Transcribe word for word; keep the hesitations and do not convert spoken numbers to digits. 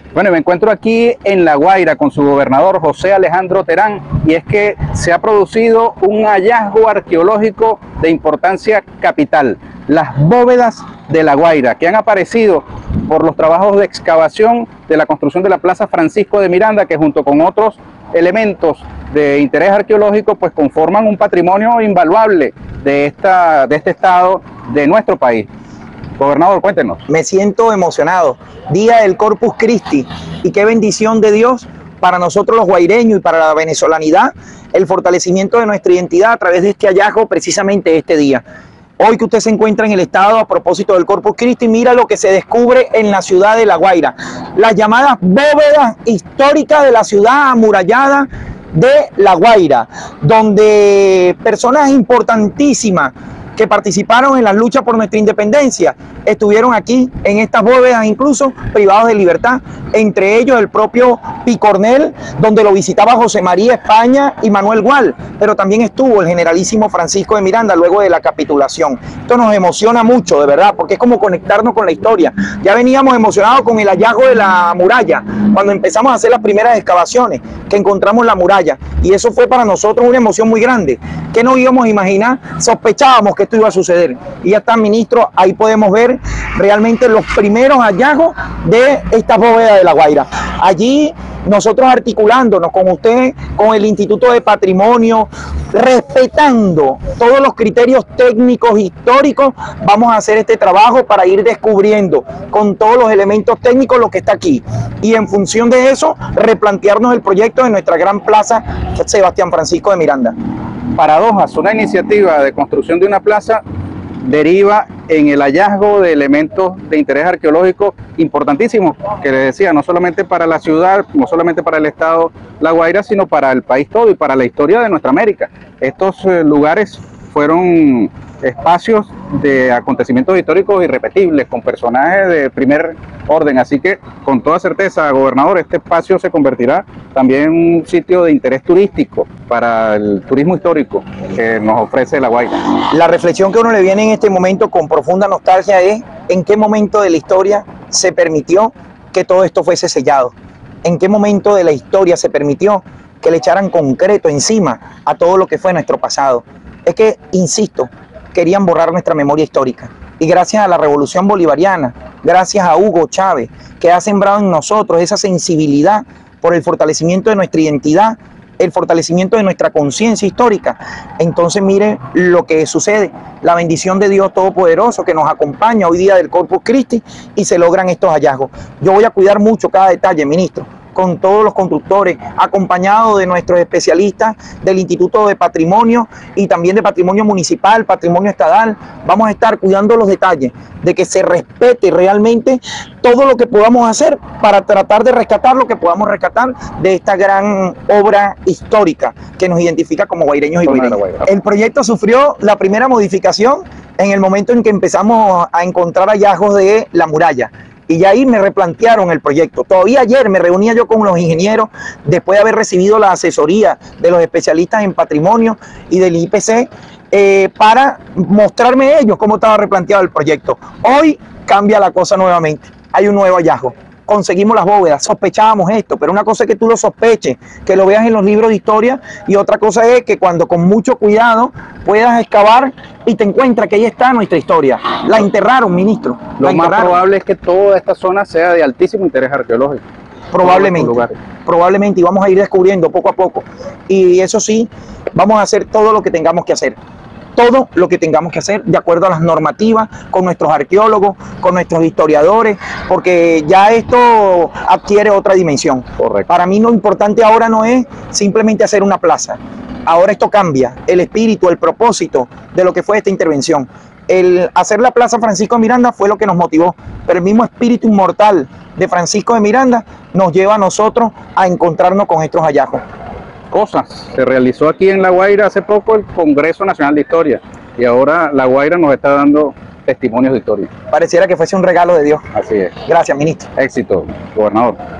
Bueno, me encuentro aquí en La Guaira con su gobernador José Alejandro Terán, y es que se ha producido un hallazgo arqueológico de importancia capital, las bóvedas de La Guaira, que han aparecido por los trabajos de excavación de la construcción de la Plaza Francisco de Miranda, que junto con otros elementos de interés arqueológico pues conforman un patrimonio invaluable de, esta, de este estado, de nuestro país. Gobernador, cuéntenos. Me siento emocionado. Día del Corpus Christi, y qué bendición de Dios para nosotros los guaireños y para la venezolanidad, el fortalecimiento de nuestra identidad a través de este hallazgo precisamente este día. Hoy que usted se encuentra en el estado a propósito del Corpus Christi, mira lo que se descubre en la ciudad de La Guaira. Las llamadas bóvedas históricas de la ciudad amurallada de La Guaira, donde personas importantísimas que participaron en la lucha por nuestra independencia estuvieron aquí en estas bóvedas, incluso privados de libertad, entre ellos el propio Picornell, donde lo visitaba José María España y Manuel Gual, pero también estuvo el generalísimo Francisco de Miranda luego de la capitulación. Esto nos emociona mucho, de verdad, porque es como conectarnos con la historia. Ya veníamos emocionados con el hallazgo de la muralla, cuando empezamos a hacer las primeras excavaciones, que encontramos la muralla, y eso fue para nosotros una emoción muy grande, que no íbamos a imaginar, sospechábamos que esto iba a suceder, y ya está, ministro, ahí podemos ver realmente los primeros hallazgos de esta bóveda de La Guaira. Allí nosotros articulándonos con usted, con el Instituto de Patrimonio, respetando todos los criterios técnicos históricos, vamos a hacer este trabajo para ir descubriendo con todos los elementos técnicos lo que está aquí, y en función de eso replantearnos el proyecto de nuestra gran plaza Sebastián Francisco de Miranda. Paradojas, una iniciativa de construcción de una plaza deriva en el hallazgo de elementos de interés arqueológico importantísimos, que les decía, no solamente para la ciudad, no solamente para el estado La Guaira, sino para el país todo y para la historia de nuestra América. Estos eh, lugares fueron espacios de acontecimientos históricos irrepetibles, con personajes de primer orden, así que con toda certeza, gobernador, este espacio se convertirá también en un sitio de interés turístico para el turismo histórico que nos ofrece La Guaira. La reflexión que a uno le viene en este momento con profunda nostalgia es en qué momento de la historia se permitió que todo esto fuese sellado, en qué momento de la historia se permitió que le echaran concreto encima a todo lo que fue nuestro pasado. Es que, insisto, querían borrar nuestra memoria histórica. Y gracias a la Revolución Bolivariana, gracias a Hugo Chávez, que ha sembrado en nosotros esa sensibilidad por el fortalecimiento de nuestra identidad, el fortalecimiento de nuestra conciencia histórica, entonces mire lo que sucede, la bendición de Dios Todopoderoso que nos acompaña hoy día del Corpus Christi, y se logran estos hallazgos. Yo voy a cuidar mucho cada detalle, ministro, con todos los constructores, acompañado de nuestros especialistas del Instituto de Patrimonio y también de Patrimonio Municipal, Patrimonio Estatal. Vamos a estar cuidando los detalles, de que se respete realmente todo lo que podamos hacer para tratar de rescatar lo que podamos rescatar de esta gran obra histórica que nos identifica como guaireños y guaireñas. El proyecto sufrió la primera modificación en el momento en que empezamos a encontrar hallazgos de la muralla. Y ya ahí me replantearon el proyecto. Todavía ayer me reunía yo con los ingenieros, después de haber recibido la asesoría de los especialistas en patrimonio y del I P C, eh, para mostrarme ellos cómo estaba replanteado el proyecto. Hoy cambia la cosa nuevamente. Hay un nuevo hallazgo. Conseguimos las bóvedas, sospechábamos esto, pero una cosa es que tú lo sospeches, que lo veas en los libros de historia, y otra cosa es que cuando con mucho cuidado puedas excavar y te encuentras que ahí está nuestra historia. La enterraron, ministro. Lo más probable es que toda esta zona sea de altísimo interés arqueológico. Probablemente, probablemente, y vamos a ir descubriendo poco a poco. Y eso sí, vamos a hacer todo lo que tengamos que hacer. Todo lo que tengamos que hacer de acuerdo a las normativas, con nuestros arqueólogos, con nuestros historiadores, porque ya esto adquiere otra dimensión. Correcto. Para mí lo importante ahora no es simplemente hacer una plaza. Ahora esto cambia el espíritu, el propósito de lo que fue esta intervención. El hacer la Plaza Francisco de Miranda fue lo que nos motivó, pero el mismo espíritu inmortal de Francisco de Miranda nos lleva a nosotros a encontrarnos con estos hallazgos. Cosas. Se realizó aquí en La Guaira hace poco el Congreso Nacional de Historia, y ahora La Guaira nos está dando testimonios de historia. Pareciera que fuese un regalo de Dios. Así es. Gracias, ministro. Éxito, gobernador.